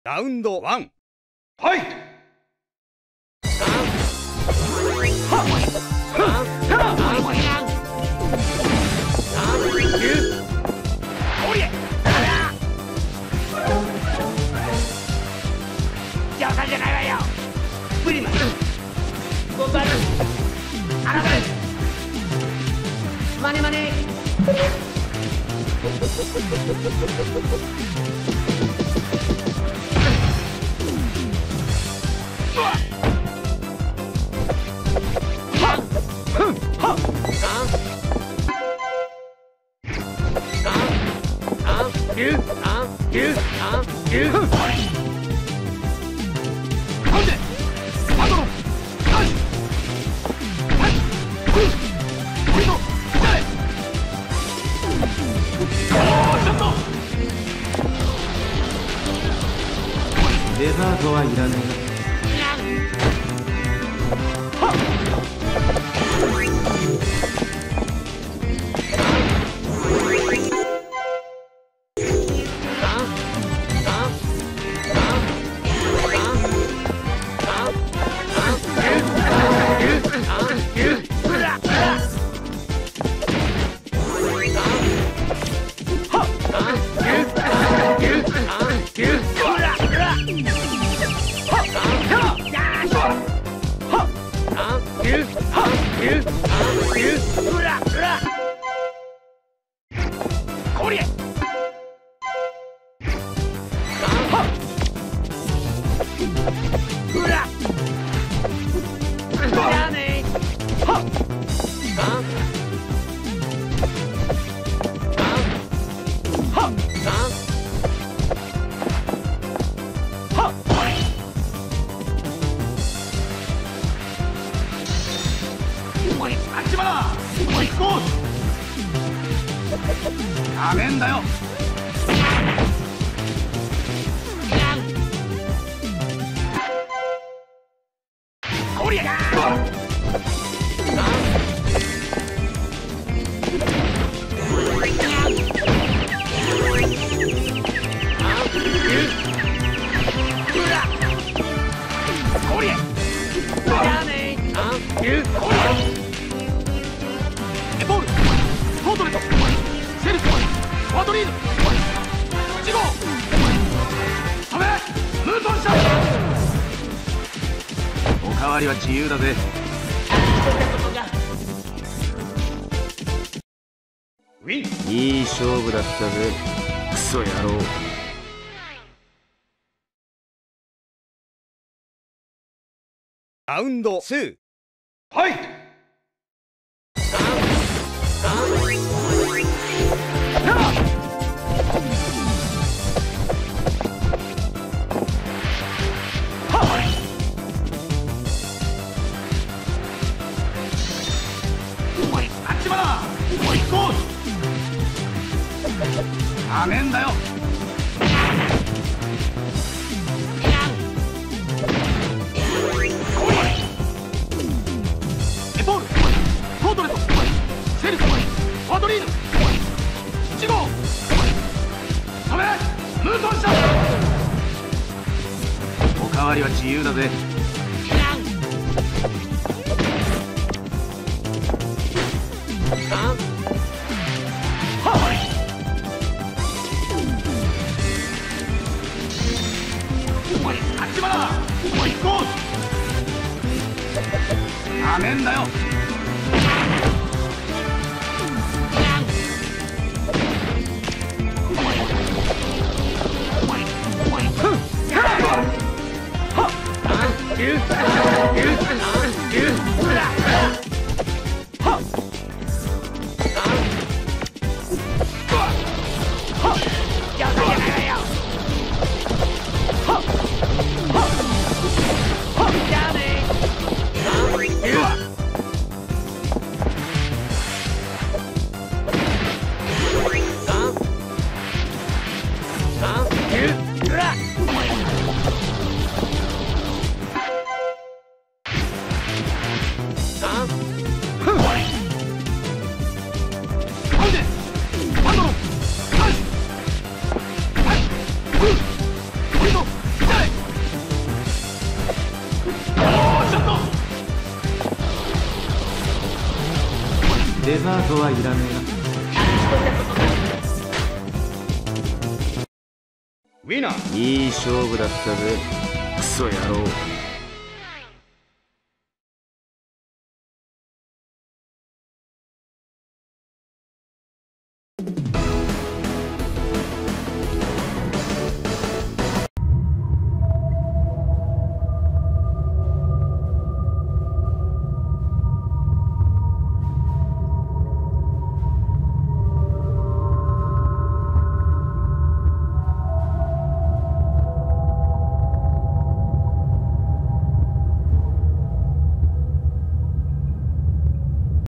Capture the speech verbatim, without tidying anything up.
ラウンドワン、ファイト。じゃないわよ。プリマゴンバルアラバルマネマネデザートはいらねえ。 ダメんだよ。こりゃおかわりは自由だぜ。 いい勝負だったぜ、クソ野郎。 ラウンドツー、ファイト。ダメんだよ。エポール、コートレット、セルス、ファドリーヌ、いち号、止め、ムートンシャー。おかわりは自由だぜ。ダメんだよ。 はいらねウィナー。いい勝負だったぜクソ野郎。